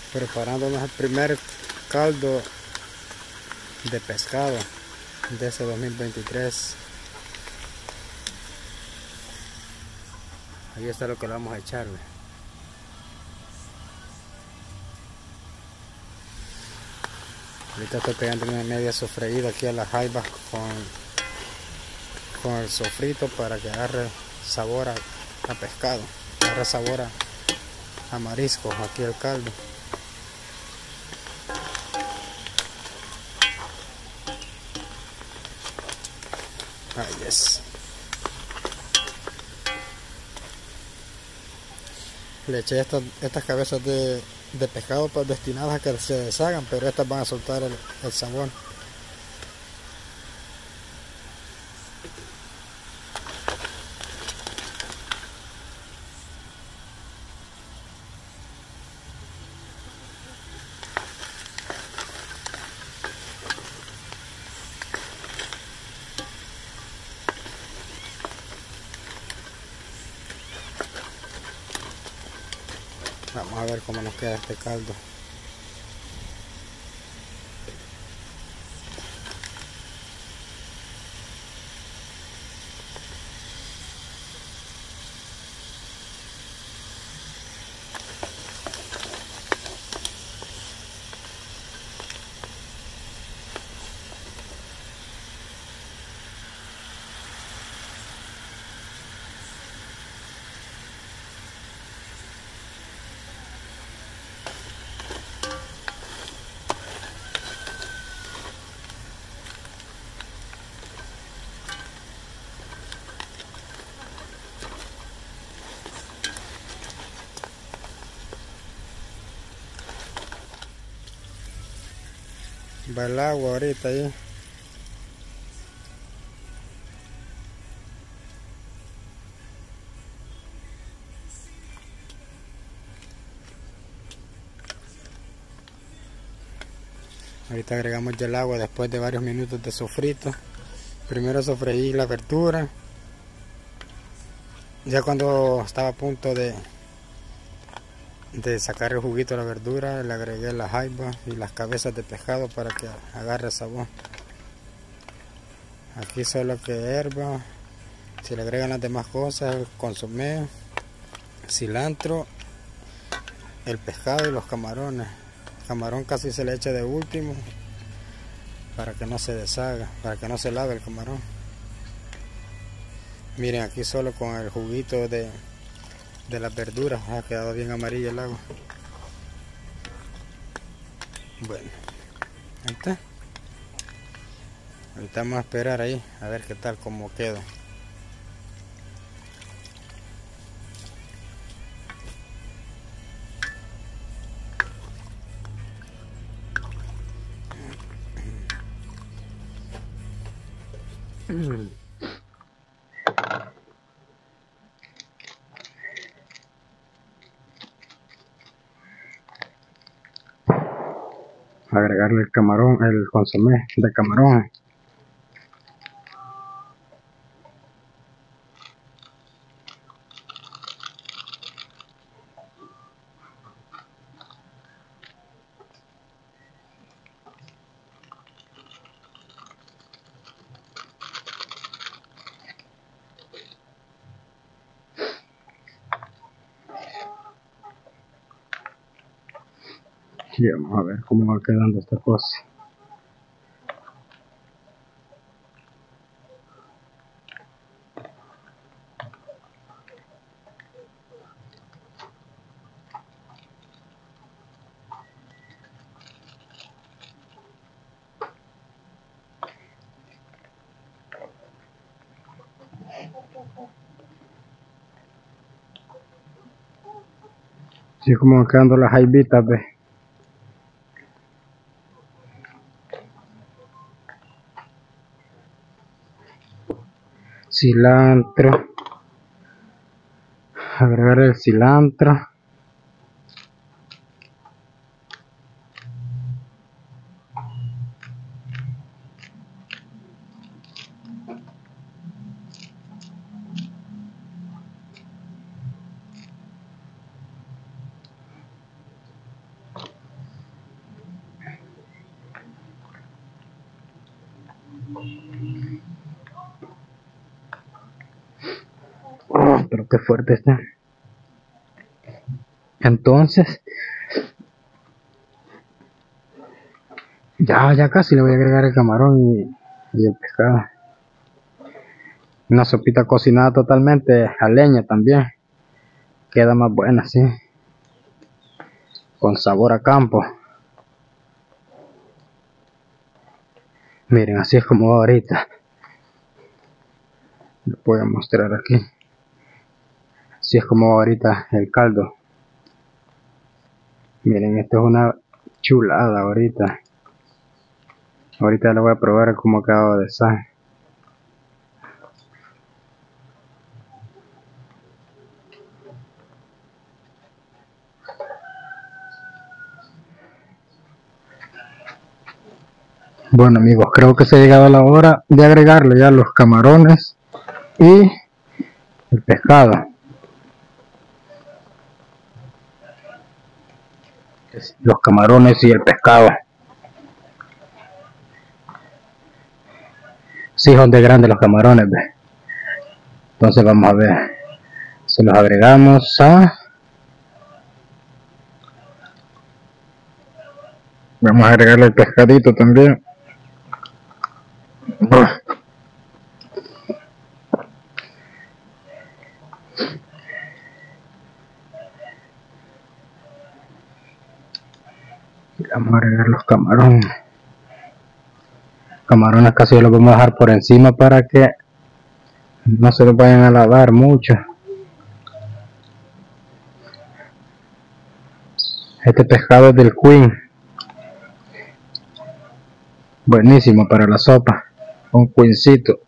preparándonos el primer caldo de pescado de ese 2023. Ahí está lo que le vamos a echar, ¿ve? Ahorita estoy pegando una media sofreída aquí a las jaibas con el sofrito para que agarre sabor a pescado, agarre sabor a mariscos aquí el caldo. Ahí es. Le eché estas cabezas de pescado pues destinadas a que se deshagan, pero estas van a soltar el sabor. Vamos a ver cómo nos queda este caldo. Va el agua ahorita ahí. Ahorita agregamos ya el agua después de varios minutos de sofrito. Primero sofreí la verdura. Ya cuando estaba a punto de sacar el juguito de la verdura, le agregué las jaibas y las cabezas de pescado para que agarre sabor. Aquí solo que hierba. Si le agregan las demás cosas, el consomé, cilantro, el pescado y los camarones. El camarón casi se le echa de último para que no se deshaga, para que no se lave el camarón. Miren, aquí solo con el juguito de las verduras ha quedado bien amarilla el agua. Bueno, ahí está. Ahorita vamos a esperar ahí a ver qué tal, cómo queda. Agregarle el camarón, el consomé de camarón. Y vamos a ver cómo va quedando esta cosa. Así como van quedando las jaibitas, ve. Cilantro. Agregar el cilantro. Oh, pero qué fuerte está. Entonces, ya casi le voy a agregar el camarón y el pescado. Una sopita cocinada totalmente a leña también. Queda más buena así. Con sabor a campo. Miren, así es como va ahorita. Lo voy a mostrar aquí. Así es como va ahorita el caldo. Miren, esto es una chulada ahorita. Ahorita lo voy a probar como acabo de sal. Bueno amigos, creo que se ha llegado la hora de agregarle ya los camarones y el pescado. Los camarones y el pescado. Sí, son de grandes los camarones, ¿ves? Entonces vamos a ver. Se los agregamos a... Vamos a agregarle el pescadito también. Vamos a agregar los camarones. Camarones casi los vamos a dejar por encima para que no se los vayan a lavar mucho. Este pescado es del Queen. Buenísimo para la sopa. Un Queencito.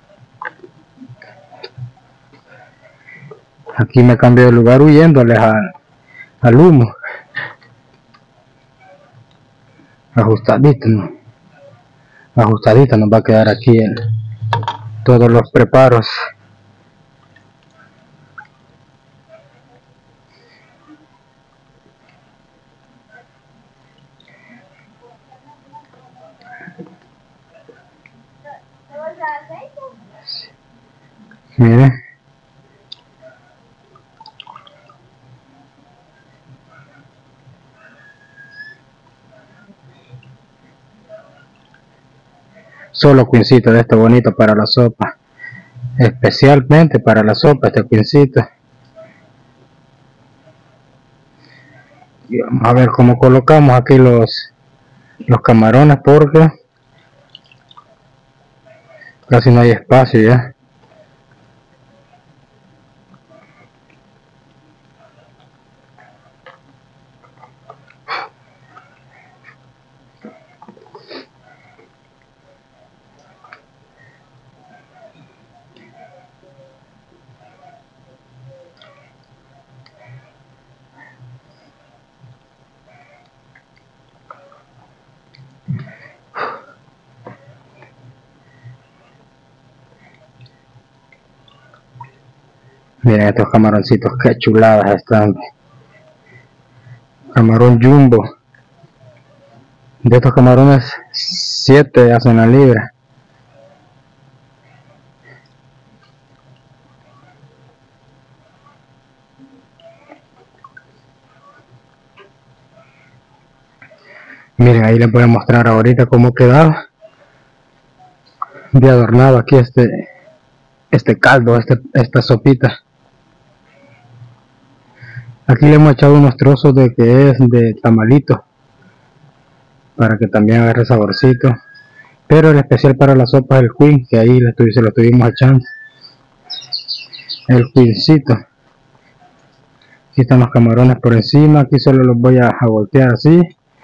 Aquí me cambio de lugar huyéndoles al humo. Ajustadito, ¿no? Ajustadito nos va a quedar aquí todos los preparos. Miren. Solo Queencito de este bonito para la sopa. Especialmente para la sopa este Queencito. Y vamos a ver cómo colocamos aquí los camarones porque casi no hay espacio ya. Miren estos camaroncitos, qué chuladas están. Camarón jumbo. De estos camarones, 7 hacen la libra. Miren, ahí les voy a mostrar ahorita cómo queda de adornado aquí este caldo, esta sopita. Aquí le hemos echado unos trozos de que es de tamalito para que también agarre saborcito. Pero el especial para la sopa es el Queen, que ahí se lo estuvimos echando. El Queencito. Aquí están los camarones por encima. Aquí solo los voy a voltear así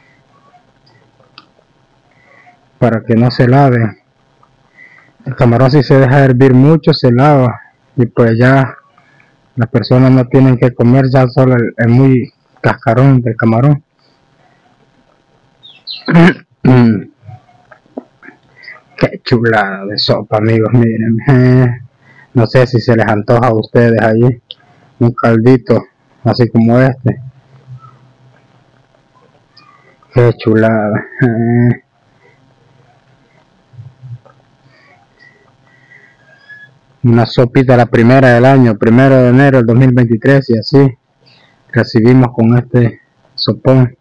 para que no se laven. El camarón, si se deja hervir mucho, se lava y pues ya las personas no tienen que comer ya solo el muy cascarón del camarón. Qué chulada de sopa, amigos, miren. No sé si se les antoja a ustedes allí un caldito así como este. Qué chulada. una sopita, la primera del año, 1 de enero del 2023, y así recibimos con este sopón.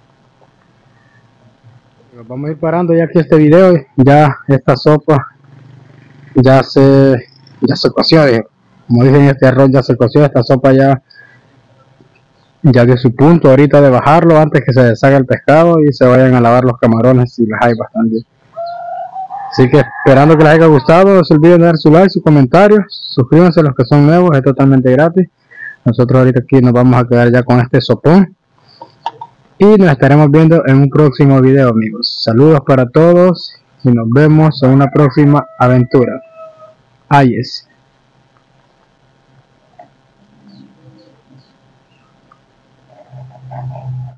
Vamos a ir parando ya aquí este video. Ya esta sopa ya se coció, como dicen, este arroz ya se coció. Esta sopa ya dio su punto ahorita de bajarlo antes que se deshaga el pescado y se vayan a lavar los camarones si les hay bastante. Así que esperando que les haya gustado, no se olviden de dar su like, su comentario, suscríbanse los que son nuevos, es totalmente gratis. Nosotros ahorita aquí nos vamos a quedar ya con este sopón y nos estaremos viendo en un próximo video, amigos. Saludos para todos y nos vemos en una próxima aventura. Ayes.